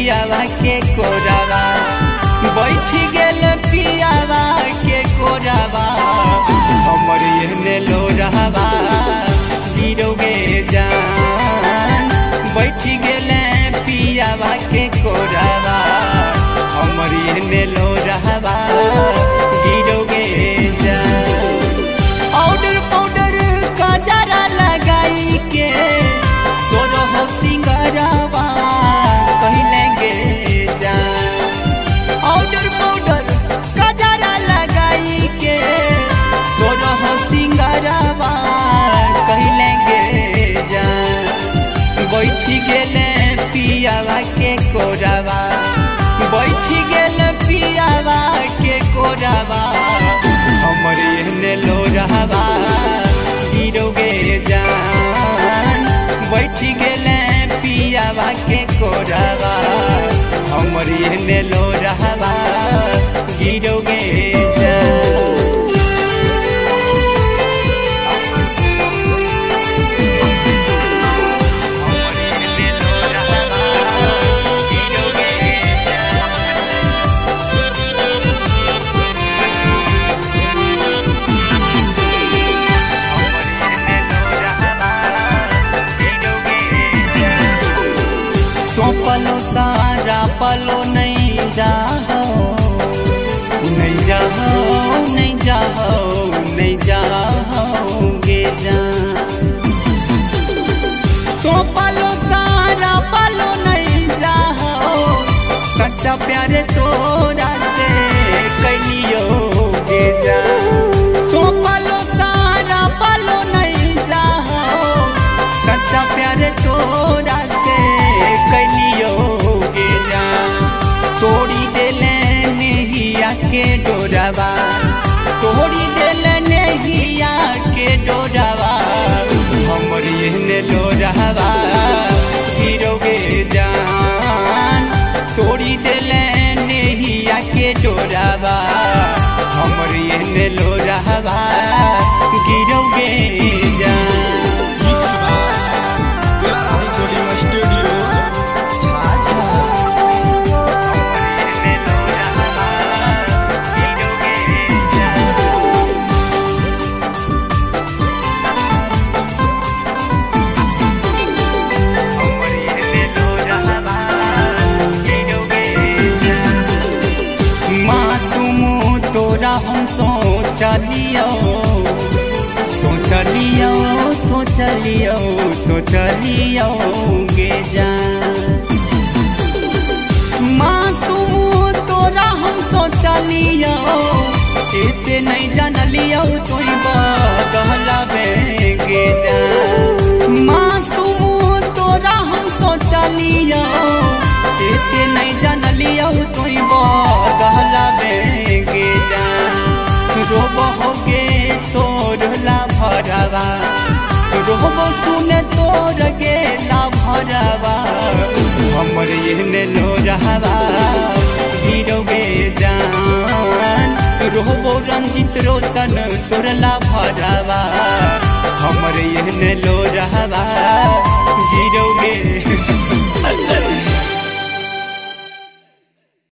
पियावा के कोरावा बैठ गेल पियावा के कोरावा हमर एहने लोरावा गिरोगे जान बैठ गेल पियावा के कोरावा हमर एहने लोरावा गिरोगे जान। पाउडर पाउडर काजरा लगाई के सोरह सिंगारावा कहलेंगे जान। पाउडर पाउडर काजरा लगाई के सोरह सिंगारावा कहलेंगे जान। बैठ गेले पियावा के कोरावा बैठ गेल पियावा के कोरावा हमर एहने लोरावा गिरोगे जान। बैठ गेले पियावा के कोरावा हमर एहने लोरावा गिरोगे जान। पलो सारा पलो नहीं जाओ नहीं जाओ नहीं जाओ नहीं जाओगे जान। सो पलो सारा पलो नहीं जाओ सच्चा प्यार तोरा से कलियोगे जान। सो पलो सारा पलो नहीं जाओ सच्चा प्यार तोरा से कलियोगे जान। तोड़ी देले नैया के डोरावा तोड़ी देले नैया के डोरावा हमर एहने लोरावा गिरोगे जान। तोड़ी देले नैया के डोरावा हमर एहने लोरावा गिरोगे जान। तोरा हम सोचलियो सोचलियो सोचलियो सोचलियो गे जान। मासूम तोरा हम सोचलियो एते नहीं जानलियो तोई बदलावे गे जान। मासूम तोरा हम सोचलियो एते नहीं जानलियो तोई बदलावे गे जान। रोबोगे तोर ला भरावा रोबो सुन तोर गे ला भरावा हमर एहने लोरावा गिरोगे जान। रोबो रंजित रोशन तोर ला भरावा